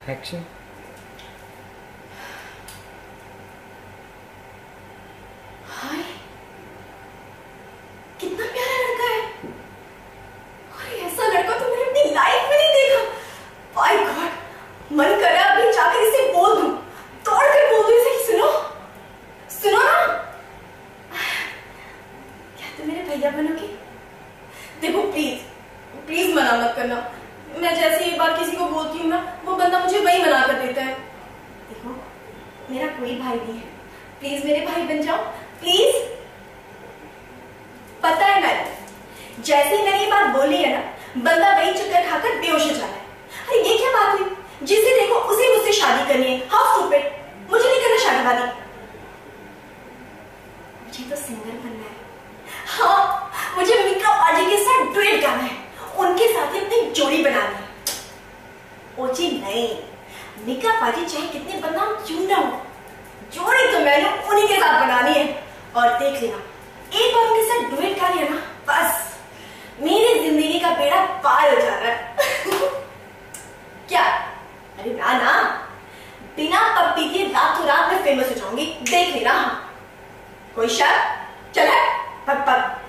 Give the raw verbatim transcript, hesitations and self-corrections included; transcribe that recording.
Action. हाय, कितना प्यारा लड़का है। अरे ऐसा लड़का तो मैंने अपनी लाइफ में नहीं देखा। माय गॉड, मन कर रहा है अभी जाकर इसे बोल दूं, तोड़ कर बोल दूं इसे कि सुनो सुनो ना, क्या तुम मेरे भैया बनोगे? देखो प्लीज प्लीज मना मत करना। मैं जैसे एक बार किसी को बोलती हूँ ना, वो बंदा मुझे वही मना कर देता है। देखो मेरा कोई भाई नहीं है, प्लीज मेरे भाई बन जाओ प्लीज। पता है मैडम, जैसे ही मैंने ये बात बोली है ना, बंदा वही चक्कर खाकर बेहोश हो जाता है। अरे ये क्या बात हुई, जिसे देखो उसे मुझसे शादी करनी है। हाउ स्टूपिड, मुझे नहीं करना शादी वादी। मुझे तो सिंगर बनना है। हाँ, मुझे मीका पाजी के साथ डुएट गाना है, उनके साथ ही अपनी जोड़ी बनानी है। ओजी नहीं, मीका पाजी चाहे कितने बदनाम क्यों ना हो, जोड़ी तो मैंने उन्हीं के साथ बनानी है। और देख लेना, एक बार उनके साथ डुएट गा लिया ना, बस मेरी जिंदगी का बेड़ा पार हो जा रहा है। क्या? अरे ना ना, बिना पप्पी के रातों रात में फेमस हो जाऊंगी, देख लेना। कोई शक? चल पप पप